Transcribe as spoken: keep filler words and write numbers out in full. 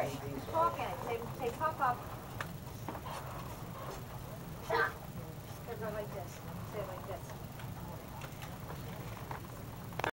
fish and pork in it. Say, say puff up